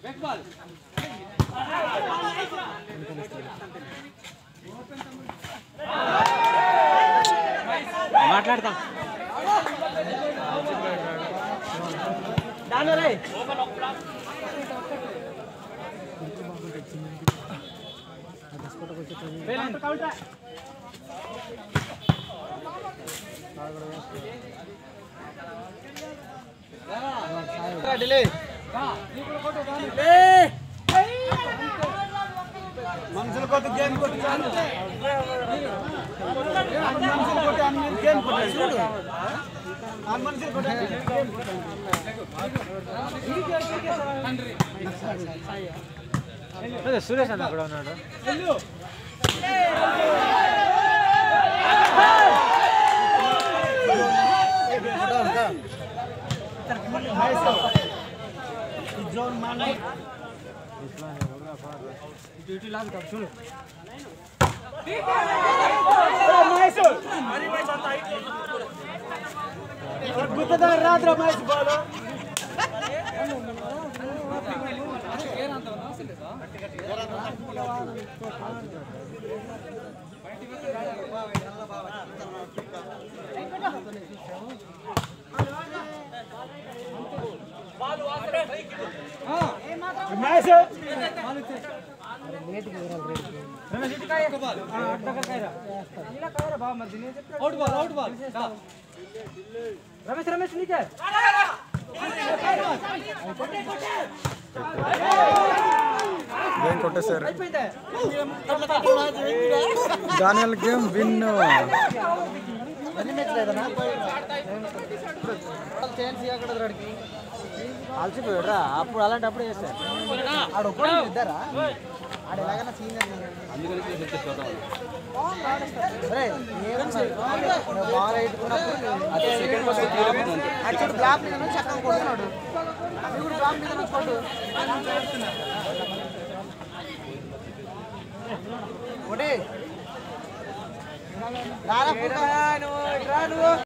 మాట్లాడతాం మనుషులు కొట్టు గేమ్ కొట్టు మనుషులు కొట్టు అన్ని గేమ్ కొట్టు చూడు ఆ మనుషులు కొట్టు గేమ్ కొట్టు సురేష్ అన్న కూడా ఉన్నాడు జోన్ మానే డ్యూటీ లాగ్ చూడు గుత్తదారు రాత్రి match ball match Ramesh Ramesh నీకే గేమ్ కొట్టేశారు దానివల్ల గేమ్ విన్ అలసిపోయాడురా అప్పుడు అలాంటప్పుడు చేస్తారు ఆడు ఒక్కడే ఇద్దరా ఆడు ఎలాగైనా సీనియర్ బాగా ఎట్టుకున్నప్పుడు బ్లాక్ మీద చక్కగా కొడుతున్నాడు అవి కూడా బ్లాక్ మీద కొడు ఒకటి రాను